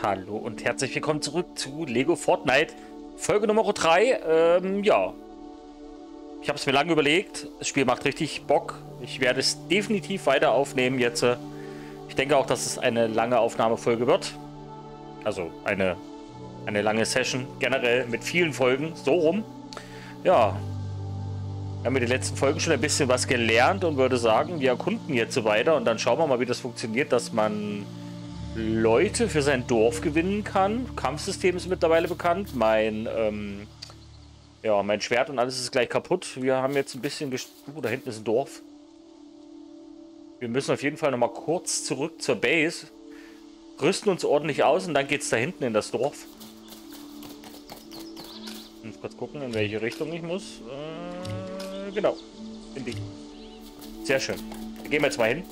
Hallo und herzlich willkommen zurück zu Lego Fortnite, Folge Nummer 3. Ja, ich habe es mir lange überlegt. Das Spiel macht richtig Bock. Ich werde es definitiv weiter aufnehmen jetzt. Ich denke auch, dass es eine lange Aufnahmefolge wird. Also eine lange Session generell mit vielen Folgen. So rum. Ja, wir haben in den letzten Folgen schon ein bisschen was gelernt und würde sagen, wir erkunden jetzt so weiter. Und dann schauen wir mal, wie das funktioniert, dass man Leute für sein Dorf gewinnen kann. Kampfsystem ist mittlerweile bekannt. Mein Schwert und alles ist gleich kaputt. Wir haben jetzt ein bisschen da hinten ist ein Dorf. Wir müssen auf jeden Fall noch mal kurz zurück zur Base. Rüsten uns ordentlich aus und dann geht es da hinten in das Dorf. Ich muss kurz gucken, in welche Richtung ich muss. Genau. In die. Sehr schön. Da gehen wir jetzt mal hin.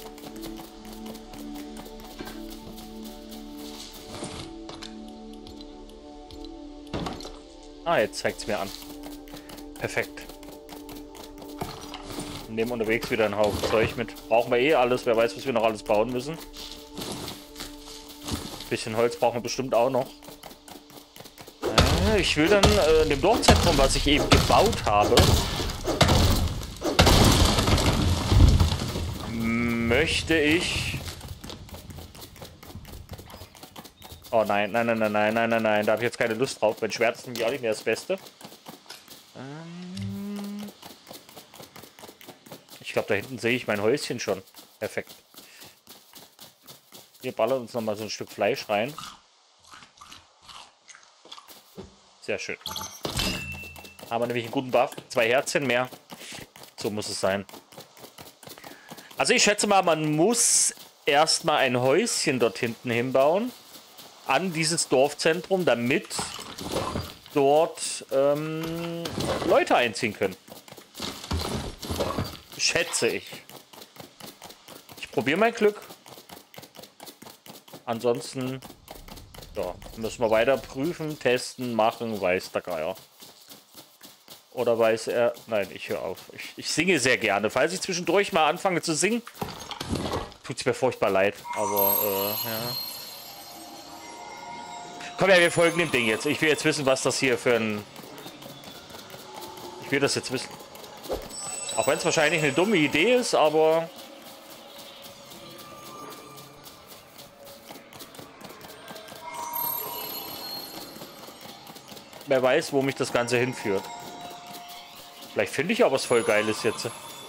Ah, jetzt zeigt es mir an. Perfekt. Wir nehmen unterwegs wieder einen Haufen Zeug mit. Brauchen wir eh alles. Wer weiß, was wir noch alles bauen müssen. Ein bisschen Holz brauchen wir bestimmt auch noch. Ich will dann in dem Dorfzentrum, was ich eben gebaut habe, möchte ich... Oh nein, nein, nein, nein, nein, nein, nein, nein, da habe ich jetzt keine Lust drauf. Mein Schwert ist nämlich auch nicht mehr das Beste. Ich glaube, da hinten sehe ich mein Häuschen schon. Perfekt. Wir ballern uns nochmal so ein Stück Fleisch rein. Sehr schön. Haben wir nämlich einen guten Buff. 2 Herzchen mehr. So muss es sein. Also ich schätze mal, man muss erstmal ein Häuschen dort hinten hinbauen. An dieses Dorfzentrum, damit dort Leute einziehen können. Schätze ich. Ich probiere mein Glück. Ansonsten ja, müssen wir weiter prüfen, testen, machen, weiß der Geier. Oder weiß er... Nein, ich höre auf. Ich singe sehr gerne. Falls ich zwischendurch mal anfange zu singen, tut es mir furchtbar leid. Aber, ja. Komm ja, wir folgen dem Ding jetzt. Ich will jetzt wissen, was das hier für ein... Ich will das jetzt wissen. Auch wenn es wahrscheinlich eine dumme Idee ist, aber... Wer weiß, wo mich das Ganze hinführt. Vielleicht finde ich auch was voll Geiles jetzt.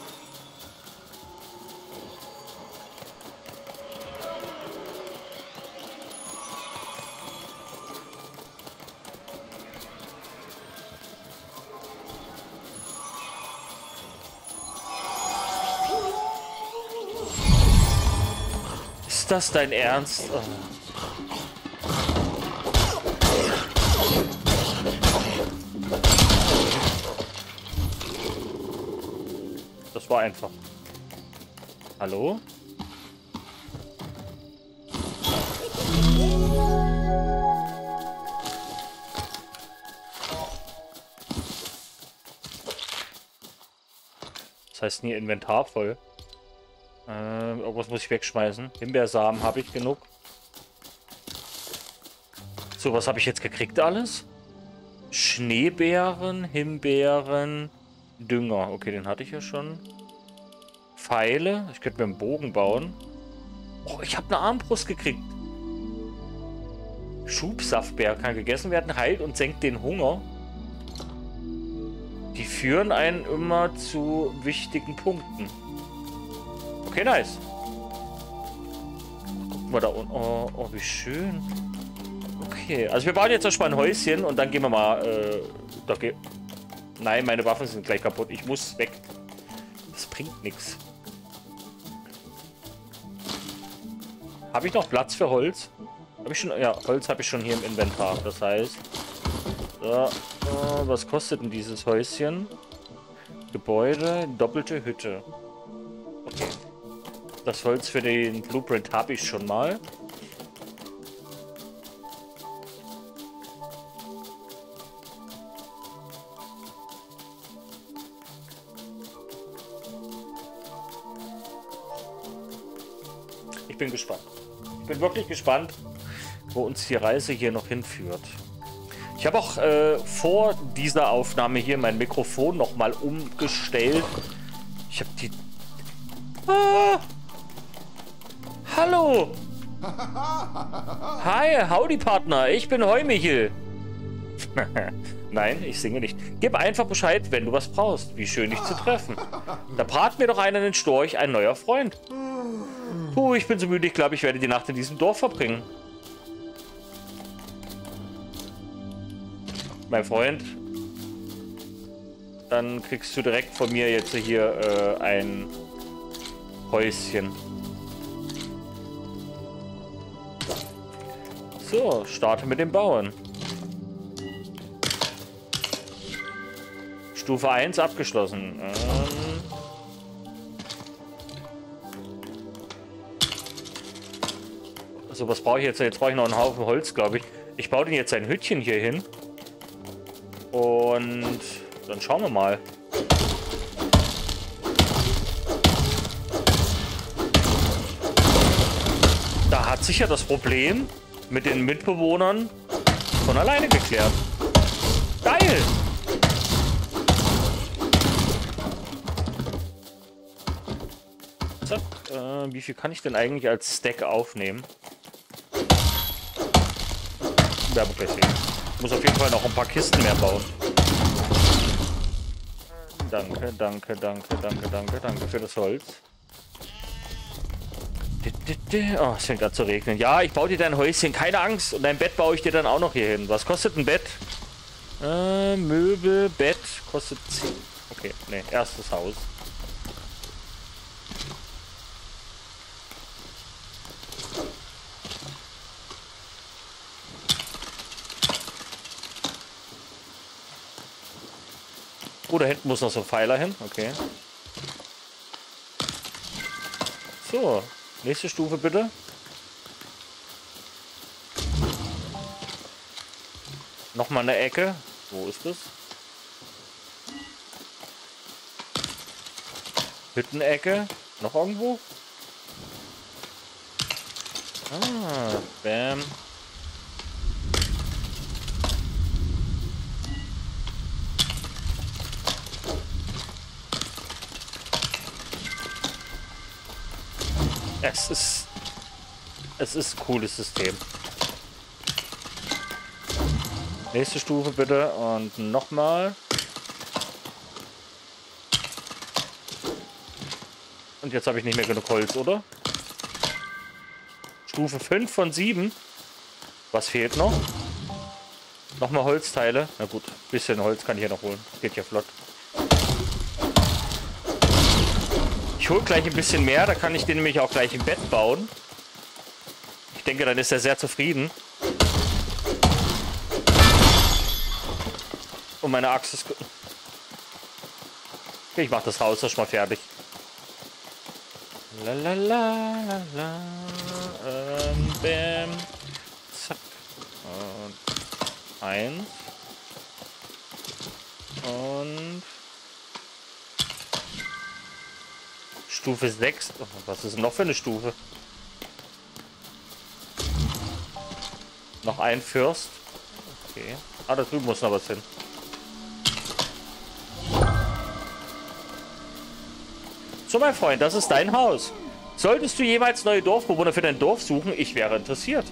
Ist das dein Ernst? Oh. Das war einfach. Hallo? Das heißt nie Inventar voll. Irgendwas muss ich wegschmeißen. Himbeersamen habe ich genug. So, was habe ich jetzt gekriegt alles? Schneebeeren, Himbeeren, Dünger. Okay, den hatte ich ja schon. Pfeile. Ich könnte mir einen Bogen bauen. Oh, ich habe eine Armbrust gekriegt. Schubsaftbeer kann gegessen werden, heilt und senkt den Hunger. Die führen einen immer zu wichtigen Punkten. Okay, nice. Gucken wir da unten. Oh, wie schön. Okay, also wir bauen jetzt erstmal ein Häuschen und dann gehen wir mal... Nein, meine Waffen sind gleich kaputt. Ich muss weg. Das bringt nichts. Habe ich noch Platz für Holz? Habe ich schon... Ja, Holz habe ich schon hier im Inventar. Das heißt... So, was kostet denn dieses Häuschen? Gebäude, doppelte Hütte. Okay. Das Holz für den Blueprint habe ich schon mal. Ich bin gespannt. Ich bin wirklich gespannt, wo uns die Reise hier noch hinführt. Ich habe auch vor dieser Aufnahme hier mein Mikrofon nochmal umgestellt. Ich habe die... Ah! Hallo! Hi, howdy Partner, ich bin Heumichel. Nein, ich singe nicht. Gib einfach Bescheid, wenn du was brauchst. Wie schön, dich zu treffen. Da brat mir doch einer den Storch, ein neuer Freund. Puh, ich bin so müde, ich glaube, ich werde die Nacht in diesem Dorf verbringen. Mein Freund, dann kriegst du direkt von mir jetzt hier ein Häuschen. So, starte mit dem Bauen. Stufe 1 abgeschlossen. So, was brauche ich jetzt? Jetzt brauche ich noch einen Haufen Holz, glaube ich. Ich baue den jetzt ein Hütchen hier hin. Und dann schauen wir mal. Da hat sich ja das Problem mit den Mitbewohnern von alleine geklärt. Geil! Zack. Wie viel kann ich denn eigentlich als Stack aufnehmen? Ja, wirklich sehen. Muss auf jeden Fall noch ein paar Kisten mehr bauen. Danke, danke, danke, danke, danke, danke für das Holz. Oh, es fängt an zu regnen. Ja, ich baue dir dein Häuschen, keine Angst. Und dein Bett baue ich dir dann auch noch hier hin. Was kostet ein Bett? Möbel, Bett, kostet 10. Okay, ne, erstes Haus. Oh, da hinten muss noch so ein Pfeiler hin. Okay. So, nächste Stufe bitte. Nochmal eine Ecke. Wo ist das? Hüttenecke. Noch irgendwo? Ah, bam. Es ist ein cooles System. Nächste Stufe bitte und nochmal. Und jetzt habe ich nicht mehr genug Holz, oder? Stufe 5 von 7. Was fehlt noch? Nochmal Holzteile. Na gut, ein bisschen Holz kann ich ja noch holen. Geht ja flott. Ich hole gleich ein bisschen mehr, da kann ich den nämlich auch gleich im Bett bauen. Ich denke, dann ist er sehr zufrieden. Und meine Axt ist... Okay, ich mache das Haus erstmal fertig. Lalalala. Bam. Zack. Und 1. Und... Stufe 6. Oh, was ist denn noch für eine Stufe? Noch ein Fürst. Okay. Ah, da drüben muss noch was hin. So, mein Freund, das ist dein Haus. Solltest du jemals neue Dorfbewohner für dein Dorf suchen, ich wäre interessiert.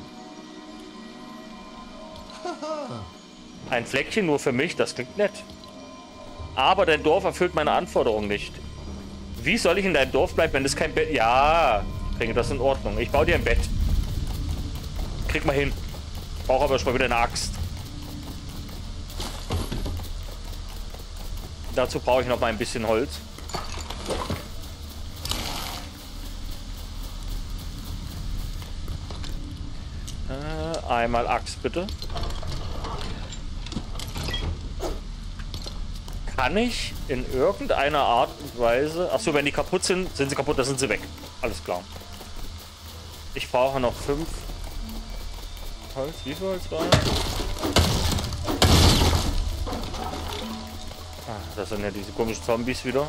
Ein Fleckchen nur für mich, das klingt nett. Aber dein Dorf erfüllt meine Anforderungen nicht. Wie soll ich in deinem Dorf bleiben, wenn es kein Bett... Ja, ich bringe das in Ordnung. Ich baue dir ein Bett. Krieg mal hin. Brauche aber schon mal wieder eine Axt. Dazu brauche ich noch mal ein bisschen Holz. Einmal Axt, bitte. Kann ich in irgendeiner Art und Weise... Achso, wenn die kaputt sind, sind sie kaputt, dann sind sie weg. Alles klar. Ich brauche noch 5 Holz. Wie viel Holz war das? Ah, das sind ja diese komischen Zombies wieder.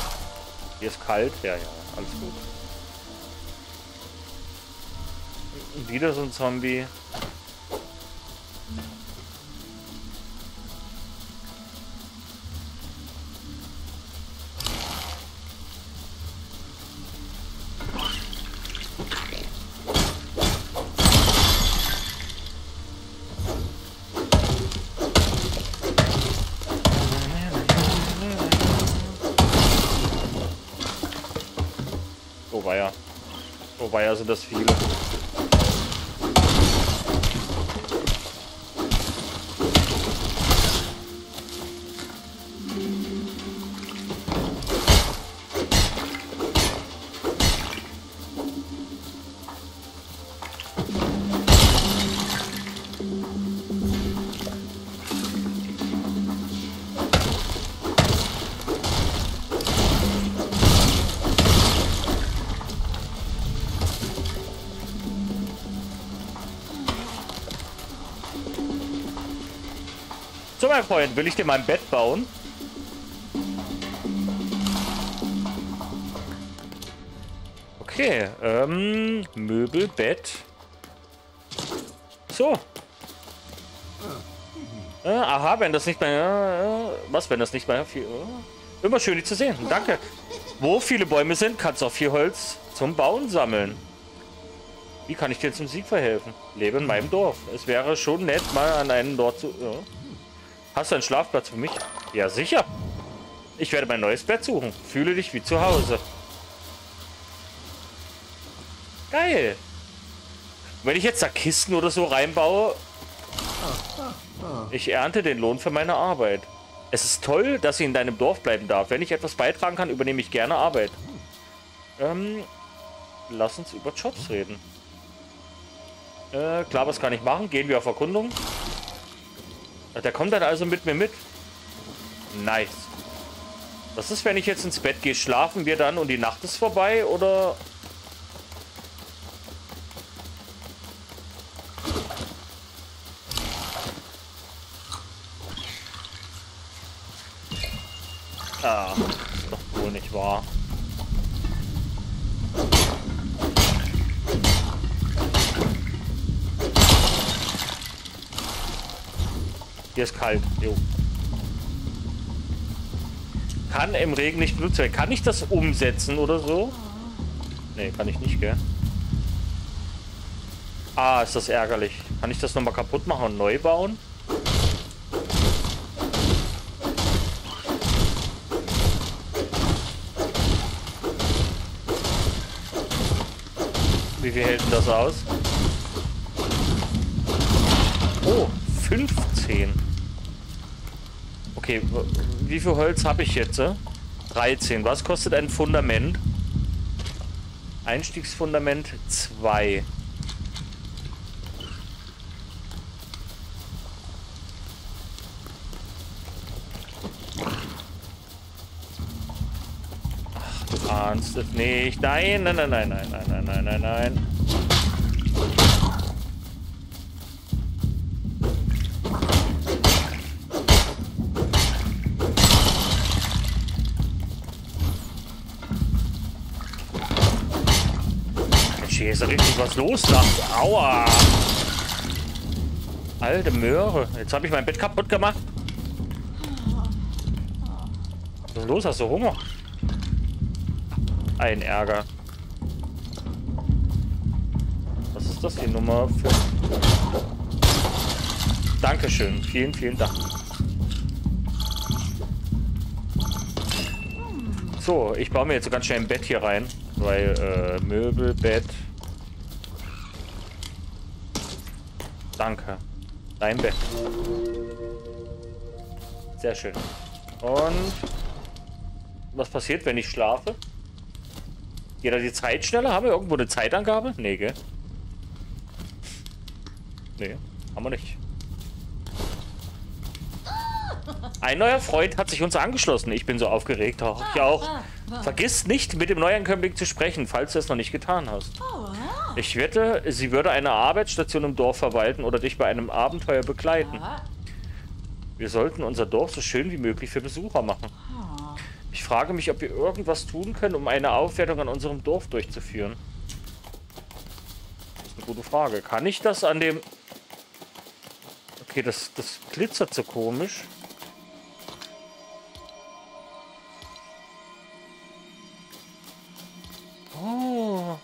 Hier ist kalt. Ja, ja, alles gut. Wieder so ein Zombie. Oh weia. Oh weia, sind das viele. So, mein Freund, will ich dir mein Bett bauen? Okay, Möbel, Bett. So. Aha, wenn das nicht mehr... was, wenn das nicht mehr... immer schön, dich zu sehen. Danke. Wo viele Bäume sind, kannst du auch viel Holz zum Bauen sammeln. Wie kann ich dir zum Sieg verhelfen? Lebe in meinem Dorf. Es wäre schon nett, mal an einen Dorf zu... Hast du einen Schlafplatz für mich? Ja, sicher. Ich werde mein neues Bett suchen. Fühle dich wie zu Hause. Geil. Wenn ich jetzt da Kisten oder so reinbaue, ich ernte den Lohn für meine Arbeit. Es ist toll, dass ich in deinem Dorf bleiben darf. Wenn ich etwas beitragen kann, übernehme ich gerne Arbeit. Lass uns über Jobs reden. Klar, was kann ich machen? Gehen wir auf Erkundung. Der kommt dann also mit mir mit. Nice. Was ist, wenn ich jetzt ins Bett gehe? Schlafen wir dann und die Nacht ist vorbei? Oder... Ah, ist doch wohl nicht wahr. Hier ist kalt. Jo. Kann im Regen nicht benutzt werden. Kann ich das umsetzen oder so? Nee, kann ich nicht, gell? Ah, ist das ärgerlich. Kann ich das nochmal kaputt machen und neu bauen? Wie viel hält denn das aus? Oh, 15. Okay, wie viel Holz habe ich jetzt? 13. Was kostet ein Fundament? Einstiegsfundament 2. Ach, du ahnst es nicht. Nein, nein, nein, nein, nein, nein, nein, nein, nein. Hier ist richtig was los da. Aua. Alte Möhre. Jetzt habe ich mein Bett kaputt gemacht. Was ist los? Hast du Hunger? Ein Ärger. Was ist das, die Nummer 5? Dankeschön. Vielen, vielen Dank. So, ich baue mir jetzt so ganz schnell ein Bett hier rein. Weil, Möbel, Bett. Danke. Dein Bett. Sehr schön. Und was passiert, wenn ich schlafe? Geht da die Zeit schneller? Haben wir irgendwo eine Zeitangabe? Nee, gell? Nee, haben wir nicht. Ein neuer Freund hat sich uns angeschlossen. Ich bin so aufgeregt. Auch ich auch. Vergiss nicht, mit dem Neuankömmling zu sprechen, falls du es noch nicht getan hast. Ich wette, sie würde eine Arbeitsstation im Dorf verwalten oder dich bei einem Abenteuer begleiten. Wir sollten unser Dorf so schön wie möglich für Besucher machen. Ich frage mich, ob wir irgendwas tun können, um eine Aufwertung an unserem Dorf durchzuführen. Das ist ein gute Frage. Kann ich das an dem... Okay, das glitzert so komisch. Oh.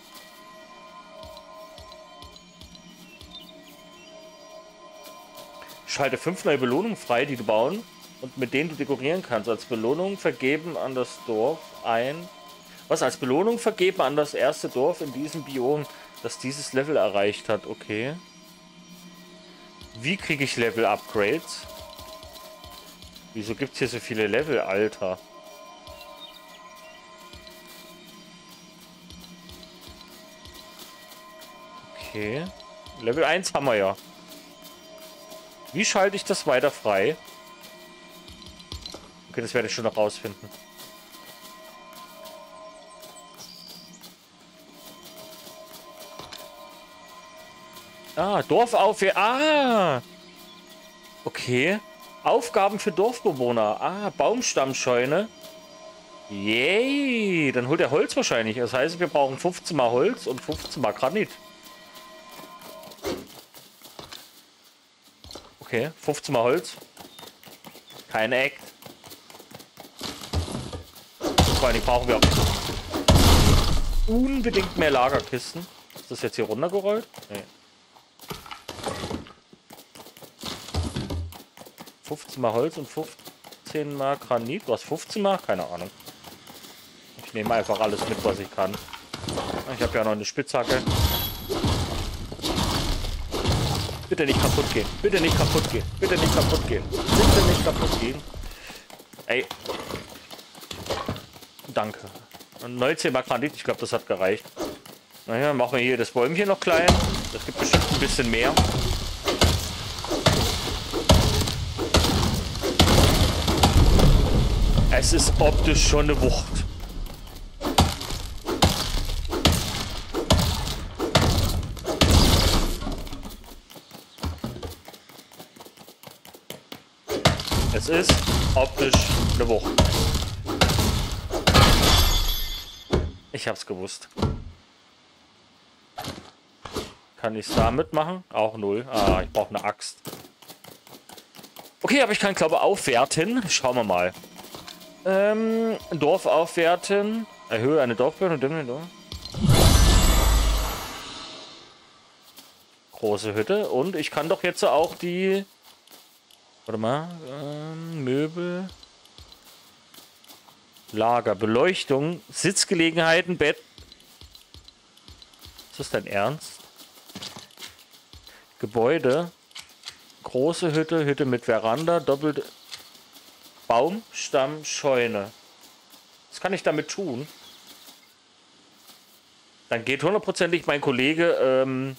Schalte 5 neue Belohnungen frei, die du bauen und mit denen du dekorieren kannst. Als Belohnung vergeben an das Dorf ein... Was? Als Belohnung vergeben an das erste Dorf in diesem Biom, das dieses Level erreicht hat. Okay. Wie kriege ich Level-Upgrades? Wieso gibt es hier so viele Level, Alter? Okay. Level 1 haben wir ja. Wie schalte ich das weiter frei? Okay, das werde ich schon noch rausfinden. Ah, Dorfaufwärts. Ah! Okay. Aufgaben für Dorfbewohner. Ah, Baumstammscheune. Yay! Dann holt er Holz wahrscheinlich. Das heißt, wir brauchen 15 mal Holz und 15 mal Granit. Okay, 15 mal Holz. Kein Act. Vor allem brauchen wir unbedingt mehr Lagerkisten. Ist das jetzt hier runtergerollt? Nee. 15 mal Holz und 15 mal Granit. Was, 15 mal? Keine Ahnung. Ich nehme einfach alles mit, was ich kann. Ich habe ja noch eine Spitzhacke. Bitte nicht kaputt gehen. Bitte nicht kaputt gehen. Bitte nicht kaputt gehen. Bitte nicht kaputt gehen. Ey. Danke. 19 mal Granit. Ich glaube, das hat gereicht. Naja, machen wir hier das Bäumchen noch klein. Das gibt bestimmt ein bisschen mehr. Es ist optisch schon eine Wucht. Es ist optisch eine Wucht. Ich hab's gewusst. Kann ich es damit machen? Auch 0. Ah, ich brauche eine Axt. Okay, aber ich kann, glaube ich, aufwerten. Schauen wir mal. Dorf aufwerten. Erhöhe eine Dorfbewohner. Große Hütte. Und ich kann doch jetzt auch die... Warte mal. Möbel. Lager. Beleuchtung. Sitzgelegenheiten. Bett. Ist das dein Ernst? Gebäude. Große Hütte. Hütte mit Veranda. Doppelte... Baumstamm, Scheune. Was kann ich damit tun? Dann geht hundertprozentig mein Kollege.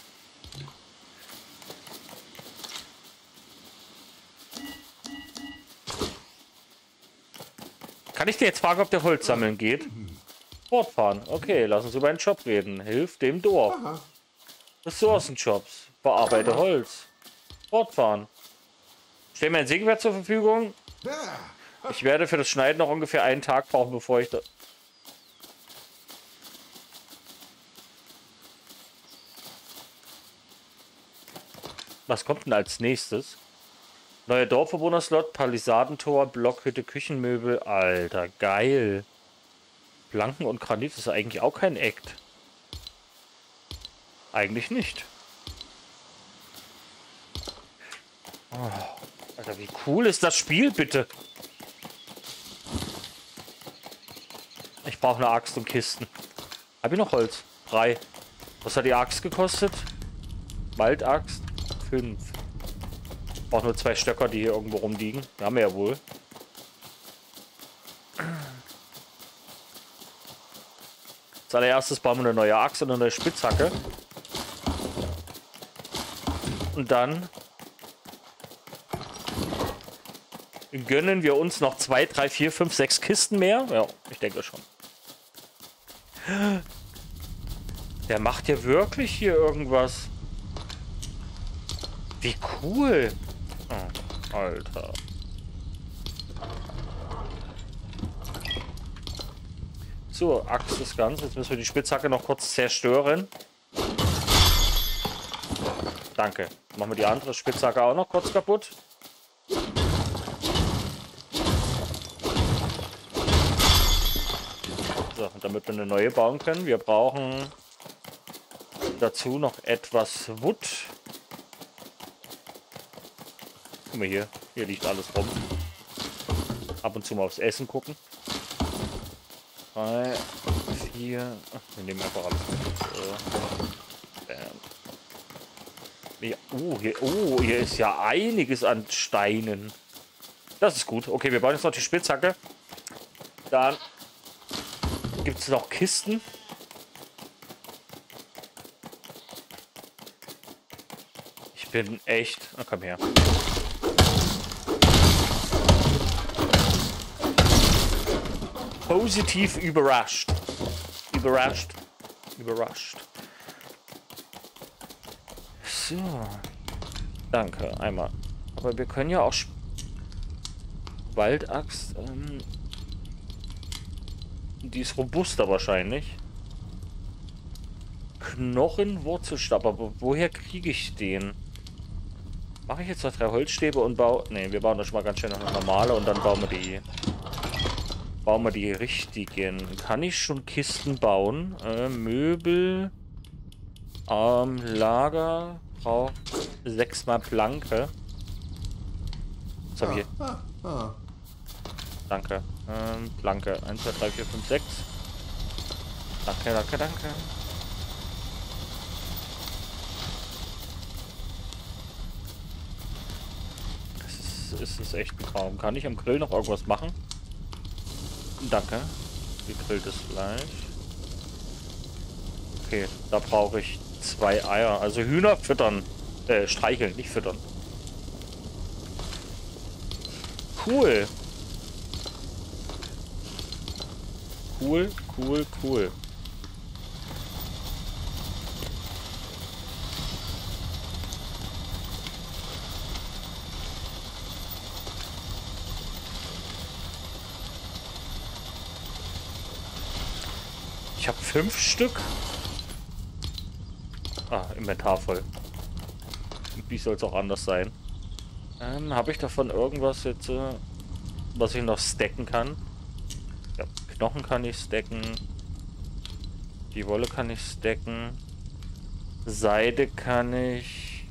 Kann ich dir jetzt fragen, ob der Holz sammeln geht? Fortfahren. Okay, lass uns über einen Job reden. Hilf dem Dorf. Ressourcenjobs. Bearbeite Holz. Fortfahren. Stell mir ein Sägewerk zur Verfügung. Ich werde für das Schneiden noch ungefähr einen Tag brauchen, bevor ich da... Was kommt denn als nächstes? Neuer Dorfbewohner-Slot, Palisadentor, Blockhütte, Küchenmöbel. Alter, geil. Planken und Granit ist eigentlich auch kein Act. Eigentlich nicht. Oh, Alter, wie cool ist das Spiel, bitte? Ich brauche eine Axt und Kisten. Habe ich noch Holz? 3. Was hat die Axt gekostet? Waldaxt? 5. Ich brauche nur 2 Stöcker, die hier irgendwo rumliegen. Die haben wir ja wohl. Als allererstes bauen wir eine neue Axt und eine neue Spitzhacke. Und dann gönnen wir uns noch 2, 3, 4, 5, 6 Kisten mehr. Ja, ich denke schon. Der macht ja wirklich hier irgendwas. Wie cool. Oh, Alter. So, Axt ist ganz. Jetzt müssen wir die Spitzhacke noch kurz zerstören. Danke. Machen wir die andere Spitzhacke auch noch kurz kaputt. So, damit wir eine neue bauen können. Wir brauchen dazu noch etwas Wood. Guck mal hier. Hier liegt alles rum. Ab und zu mal aufs Essen gucken. 3, 4. Ach, wir nehmen einfach alles mit. Ja, hier ist ja einiges an Steinen. Das ist gut. Okay, wir bauen jetzt noch die Spitzhacke. Dann gibt es noch Kisten. Ich bin echt... Na, komm her. Positiv überrascht. Überrascht. So. Danke, einmal. Aber wir können ja auch... Waldaxt... die ist robuster wahrscheinlich. Knochenwurzelstab. Aber woher kriege ich den? Mache ich jetzt noch 3 Holzstäbe und baue... Ne, wir bauen das schon mal ganz schnell noch eine normale und dann bauen wir die richtigen. Kann ich schon Kisten bauen? Möbel. Lager. Braucht 6 mal Planke. Was habe ich hier? Danke. Planke. 1, 2, 3, 4, 5, 6. Danke. Es ist echt ein Traum. Kann ich am Grill noch irgendwas machen? Danke. Gegrilltes Fleisch. Okay, da brauche ich 2 Eier. Also Hühner füttern. Streicheln, nicht füttern. Cool. Cool. Ich habe 5 Stück. Ah, Inventar voll. Wie soll es auch anders sein? Habe ich davon irgendwas jetzt, was ich noch stacken kann? Ja, Knochen kann ich stacken. Die Wolle kann ich stacken. Seide kann ich.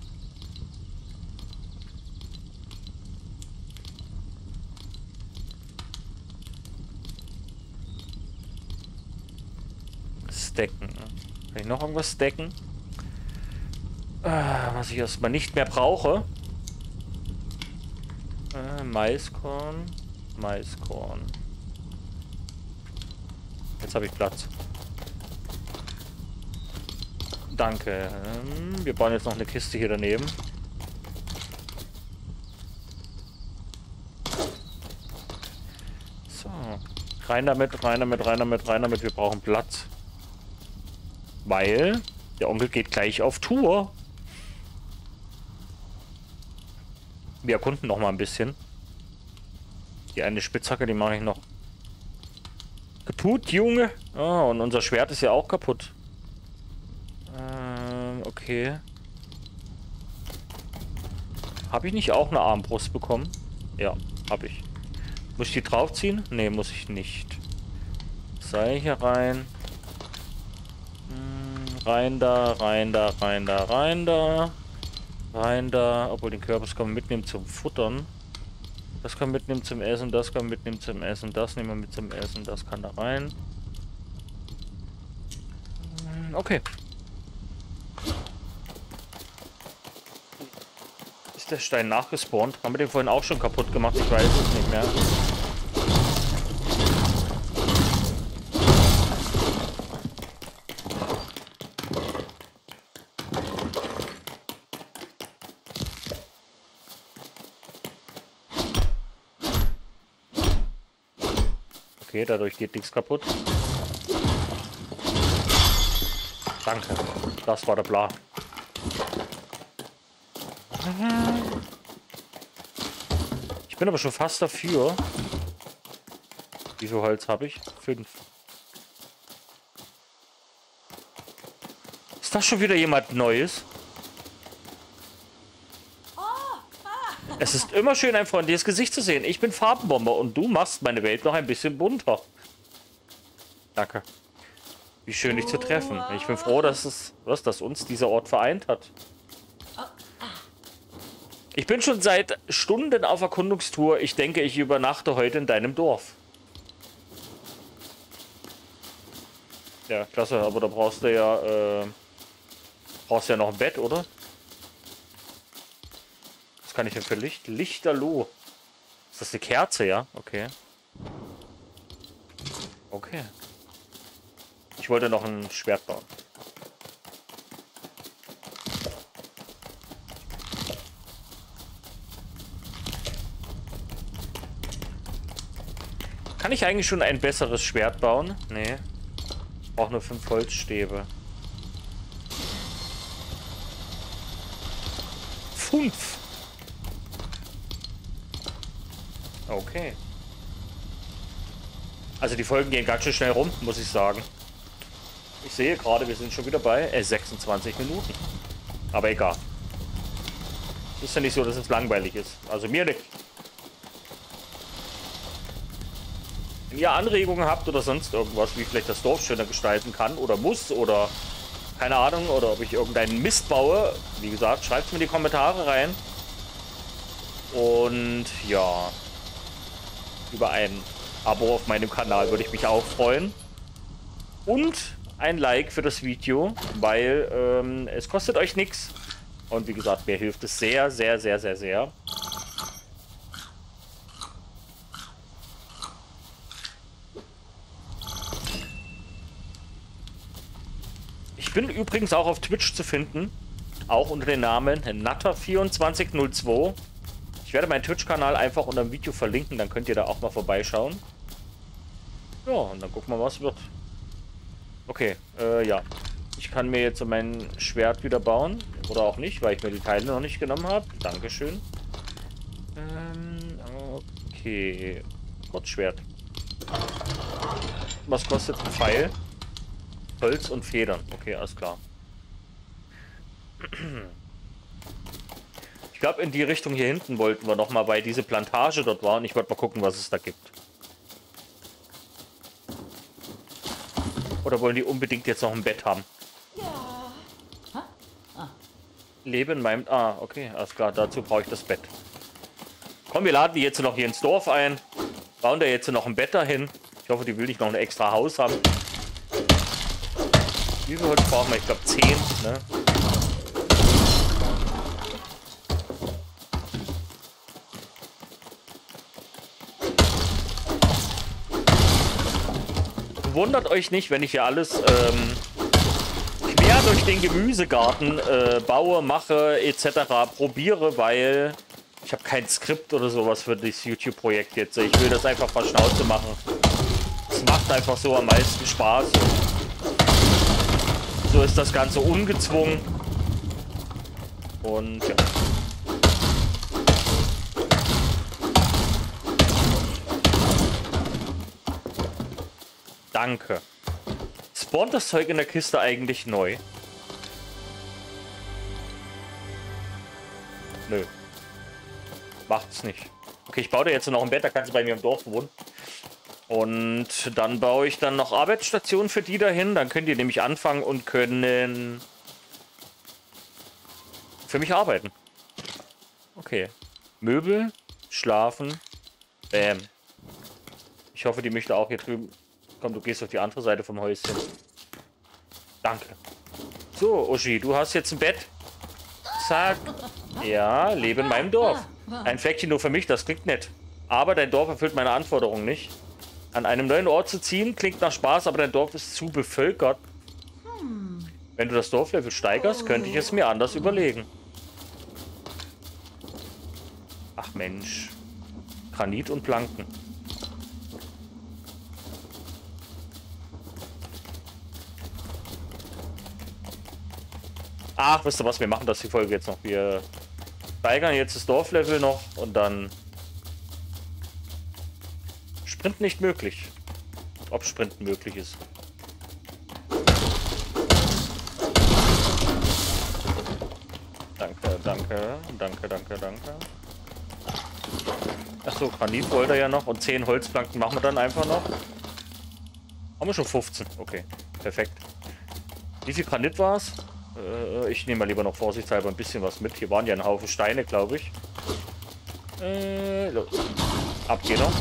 Stacken. Kann ich noch irgendwas stacken? Was ich erstmal nicht mehr brauche. Maiskorn. Jetzt habe ich Platz. Danke. Wir bauen jetzt noch eine Kiste hier daneben. So. Rein damit. Wir brauchen Platz. Weil der Onkel geht gleich auf Tour. Wir erkunden noch mal ein bisschen. Die eine Spitzhacke, die mache ich noch kaputt, Junge. Ah, und unser Schwert ist ja auch kaputt. Okay. Habe ich nicht auch eine Armbrust bekommen? Ja, habe ich. Muss ich die draufziehen? Ne, muss ich nicht. Seil hier rein. Rein da. Obwohl den Kürbis kann man mitnehmen zum Futtern. Das kann man mitnehmen zum Essen, das kann man mitnehmen zum Essen, das nehmen wir mit zum Essen, das kann da rein. Okay. Ist der Stein nachgespawnt? Haben wir den vorhin auch schon kaputt gemacht? Ich weiß es nicht mehr. Okay, dadurch geht nichts kaputt. Danke. Das war der Plan. Ich bin aber schon fast dafür. Wie viel Holz habe ich? 5. Ist das schon wieder jemand Neues? Es ist immer schön, ein freundliches Gesicht zu sehen. Ich bin Farbenbomber und du machst meine Welt noch ein bisschen bunter. Danke. Wie schön, dich zu treffen. Ich bin froh, dass uns dieser Ort vereint hat. Ich bin schon seit Stunden auf Erkundungstour. Ich denke, ich übernachte heute in deinem Dorf. Ja, klasse, aber da brauchst du ja, noch ein Bett, oder? Was kann ich denn für Licht? Lichterloh. Ist das eine Kerze, ja? Okay. Okay. Ich wollte noch ein Schwert bauen. Kann ich eigentlich schon ein besseres Schwert bauen? Nee. Ich brauche nur 5 Holzstäbe. 5. Okay. Also die Folgen gehen ganz schön schnell rum, muss ich sagen. Ich sehe gerade, wir sind schon wieder bei 26 Minuten. Aber egal. Ist ja nicht so, dass es langweilig ist. Also mir nicht. Wenn ihr Anregungen habt oder sonst irgendwas, wie ich vielleicht das Dorf schöner gestalten kann oder muss oder keine Ahnung, oder ob ich irgendeinen Mist baue, wie gesagt, schreibt es mir in die Kommentare rein. Und ja, über ein Abo auf meinem Kanal würde ich mich auch freuen. Und ein Like für das Video, weil es kostet euch nichts. Und wie gesagt, mir hilft es sehr, sehr, sehr, sehr, sehr. Ich bin übrigens auch auf Twitch zu finden. Auch unter dem Namen Natter2402. Ich werde meinen Twitch-Kanal einfach unter dem Video verlinken. Dann könnt ihr da auch mal vorbeischauen. Ja, und dann gucken wir mal, was wird. Okay, ja. Ich kann mir jetzt so mein Schwert wieder bauen. Oder auch nicht, weil ich mir die Teile noch nicht genommen habe. Dankeschön. Okay. Kurzschwert. Was kostet ein Pfeil? Holz und Federn. Okay, alles klar. Ich glaube, in die Richtung hier hinten wollten wir noch mal, weil diese Plantage dort war. Und ich wollte mal gucken, was es da gibt. Oder wollen die unbedingt jetzt noch ein Bett haben? Ja. Leben in meinem... Ah, okay, alles klar. Dazu brauche ich das Bett. Komm, wir laden die jetzt noch hier ins Dorf ein. Bauen da jetzt noch ein Bett dahin. Ich hoffe, die will nicht noch ein extra Haus haben. Wie viel Holz brauchen wir? Ich glaube 10, ne? Wundert euch nicht, wenn ich hier alles quer durch den Gemüsegarten baue, mache etc. probiere, weil ich habe kein Skript oder sowas für das YouTube-Projekt jetzt. Ich will das einfach von Schnauze machen. Es macht einfach so am meisten Spaß. So ist das Ganze ungezwungen. Und ja. Danke. Spawnt das Zeug in der Kiste eigentlich neu? Nö. Macht's nicht. Okay, ich baue dir jetzt noch ein Bett, da kannst du bei mir im Dorf wohnen. Und dann baue ich dann noch Arbeitsstationen für die dahin. Dann könnt ihr nämlich anfangen und können für mich arbeiten. Okay. Möbel, schlafen, bam. Ich hoffe, die möchte auch hier drüben... Komm, du gehst auf die andere Seite vom Häuschen. Danke. So, Uschi, du hast jetzt ein Bett. Zack. Ja, lebe in meinem Dorf. Ein Fleckchen nur für mich, das klingt nett. Aber dein Dorf erfüllt meine Anforderungen nicht. An einem neuen Ort zu ziehen, klingt nach Spaß, aber dein Dorf ist zu bevölkert. Wenn du das Dorflevel steigerst, könnte ich es mir anders überlegen. Ach Mensch. Granit und Planken. Ach, wisst ihr was, wir machen das die Folge jetzt noch. Wir steigern jetzt das Dorflevel noch und dann... Sprint nicht möglich. Ob Sprinten möglich ist. Danke, danke, danke, danke, danke. Achso, Granit wollte er ja noch. Und 10 Holzplanken machen wir dann einfach noch. Haben wir schon 15. Okay, perfekt. Wie viel Granit war es? Ich nehme mal lieber noch vorsichtshalber ein bisschen was mit. Hier waren ja ein Haufen Steine, glaube ich. Los. Ab geht er.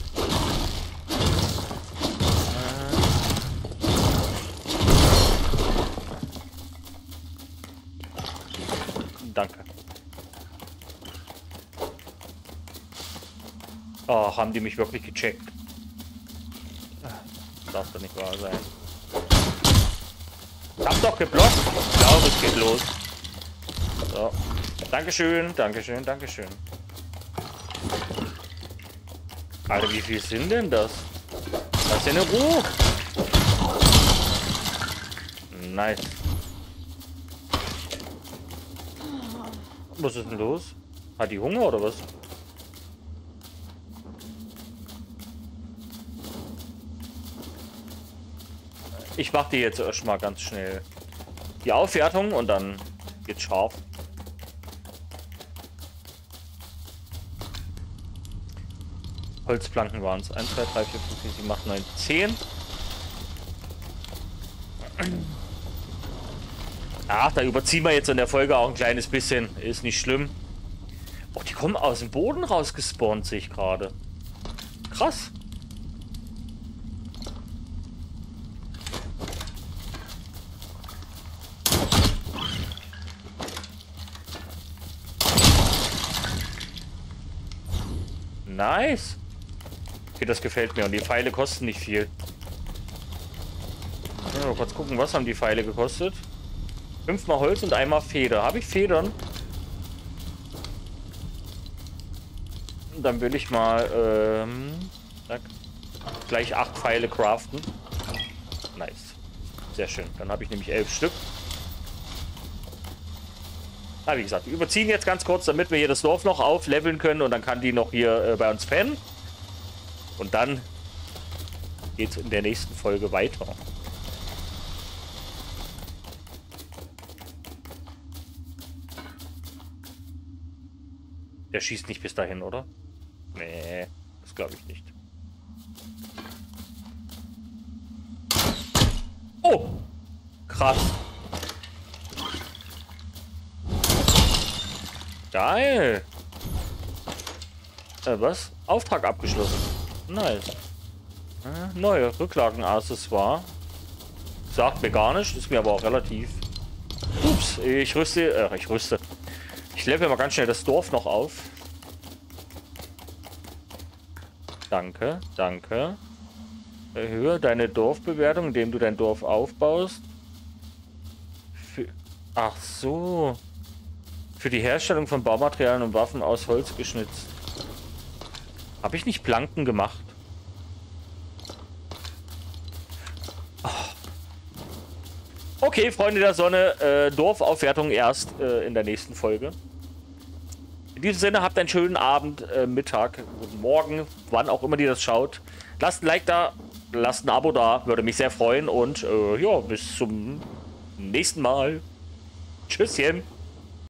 Danke. Oh, haben die mich wirklich gecheckt? Das darf doch nicht wahr sein. Ich hab doch geblockt. Ich glaube, es geht los. So. Dankeschön, Dankeschön, Dankeschön. Alter, wie viel sind denn das? Lass in Ruhe. Nice. Was ist denn los? Hat die Hunger oder was? Ich mache die jetzt erstmal ganz schnell. Die Aufwertung und dann geht's scharf. Holzplanken waren es. 1, 2, 3, 4, 5, 6, 7, 8, 9, 10. Ach, da überziehen wir jetzt in der Folge auch ein kleines bisschen. Ist nicht schlimm. Oh, die kommen aus dem Boden rausgespawnt, sehe ich gerade. Krass. Nice. Okay, das gefällt mir. Und die Pfeile kosten nicht viel. Mal kurz gucken, was haben die Pfeile gekostet? 5-mal Holz und einmal Feder. Habe ich Federn? Dann will ich mal gleich 8 Pfeile craften. Nice. Sehr schön. Dann habe ich nämlich 11 Stück. Wie gesagt, wir überziehen jetzt ganz kurz, damit wir hier das Dorf noch aufleveln können und dann kann die noch hier bei uns pennen. Und dann geht es in der nächsten Folge weiter. Der schießt nicht bis dahin, oder? Nee, das glaube ich nicht. Oh! Krass. Geil. Was? Auftrag abgeschlossen. Nice. Neue Rücklagenaccessoire. Sagt mir gar nicht, ist mir aber auch relativ... Ups, ich rüste... Ich level mal ganz schnell das Dorf noch auf. Danke, danke. Erhöhe deine Dorfbewertung, indem du dein Dorf aufbaust. Ach so. Für die Herstellung von Baumaterialien und Waffen aus Holz geschnitzt. Habe ich nicht Planken gemacht? Oh. Okay, Freunde der Sonne, Dorfaufwertung erst in der nächsten Folge. In diesem Sinne, habt einen schönen Abend, Mittag, guten Morgen, wann auch immer ihr das schaut. Lasst ein Like da, lasst ein Abo da, würde mich sehr freuen und ja, bis zum nächsten Mal. Tschüsschen.